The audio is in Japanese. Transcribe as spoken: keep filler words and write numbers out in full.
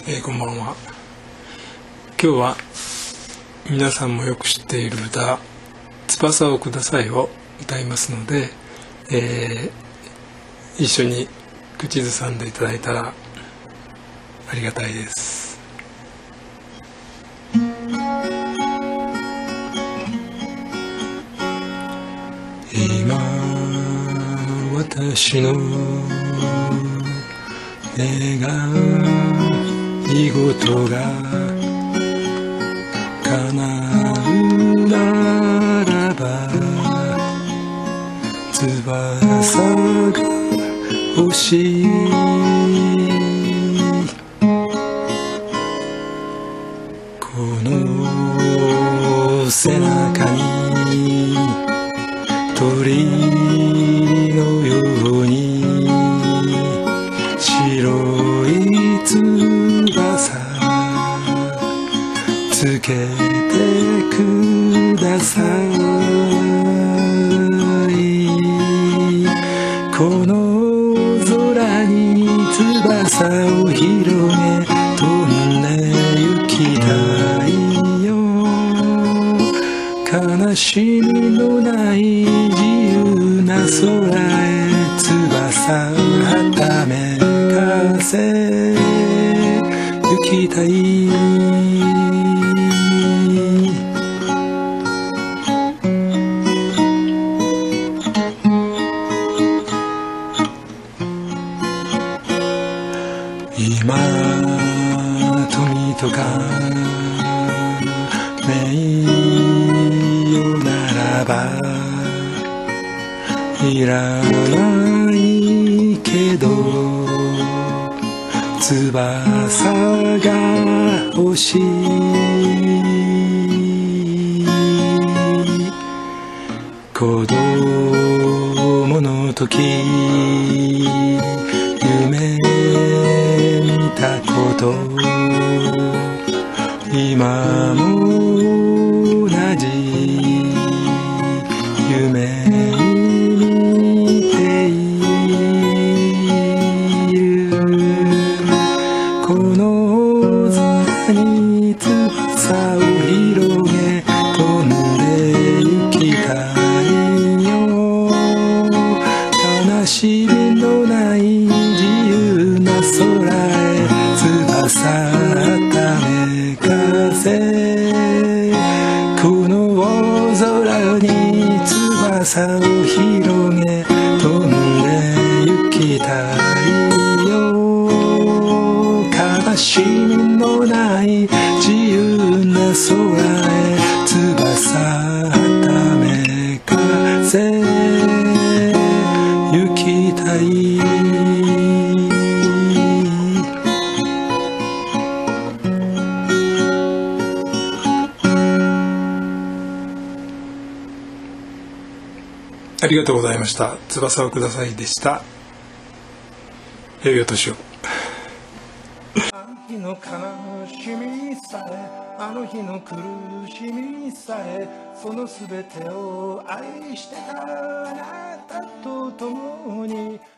えー、こんばんは。今日は皆さんもよく知っている歌「翼をください」を歌いますので、えー、一緒に口ずさんでいただいたらありがたいです。今私の願い事が叶うならば翼が欲しい。この背中に鳥のように白い翼つけてください。この空に翼を広げ飛んで行きたいよ。悲しみのない自由な空へ翼はためかせ行きたい。今富とか名誉ならばいらないけど翼が欲しい。子供の時夢見たこと今も同じ夢に見ている。この空に翼を広げ飛んで行きたいよ。悲しみのない自由な空へ翼はためかせ。この大空に翼を広げ飛んで行きたいよ。悲しみのない自由な空へ翼はためかせ行きたい。ありがとうございました。翼をくださいでした。良いお年を。 あの日の悲しみさえ、あの日の苦しみさえ、そのすべてを愛してたあなたと共に